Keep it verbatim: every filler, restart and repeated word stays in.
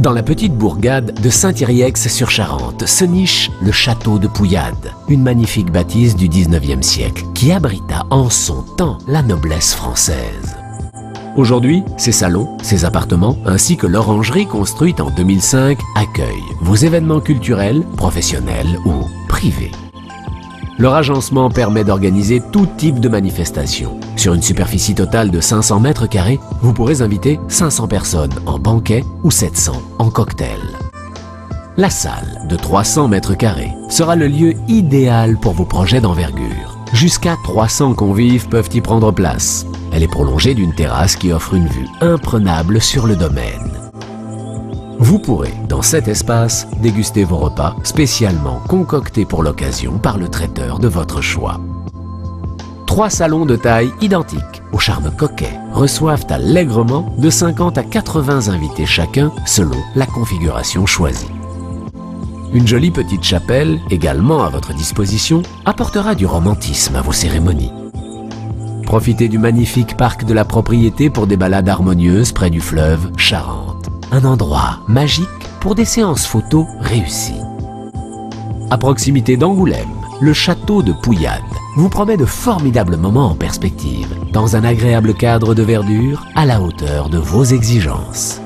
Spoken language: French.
Dans la petite bourgade de Saint-Yrieix-sur-Charente se niche le château de Pouillade, une magnifique bâtisse du dix-neuvième siècle qui abrita en son temps la noblesse française. Aujourd'hui, ses salons, ses appartements ainsi que l'orangerie construite en deux mille cinq accueillent vos événements culturels, professionnels ou privés. Leur agencement permet d'organiser tout type de manifestation. Sur une superficie totale de cinq cents mètres carrés, vous pourrez inviter cinq cents personnes en banquet ou sept cents en cocktail. La salle de trois cents mètres carrés sera le lieu idéal pour vos projets d'envergure. Jusqu'à trois cents convives peuvent y prendre place. Elle est prolongée d'une terrasse qui offre une vue imprenable sur le domaine. Vous pourrez, dans cet espace, déguster vos repas spécialement concoctés pour l'occasion par le traiteur de votre choix. Trois salons de taille identique, au charme coquet, reçoivent allègrement de cinquante à quatre-vingts invités chacun selon la configuration choisie. Une jolie petite chapelle, également à votre disposition, apportera du romantisme à vos cérémonies. Profitez du magnifique parc de la propriété pour des balades harmonieuses près du fleuve Charente. Un endroit magique pour des séances photos réussies. À proximité d'Angoulême, le château de Pouillade vous promet de formidables moments en perspective, dans un agréable cadre de verdure à la hauteur de vos exigences.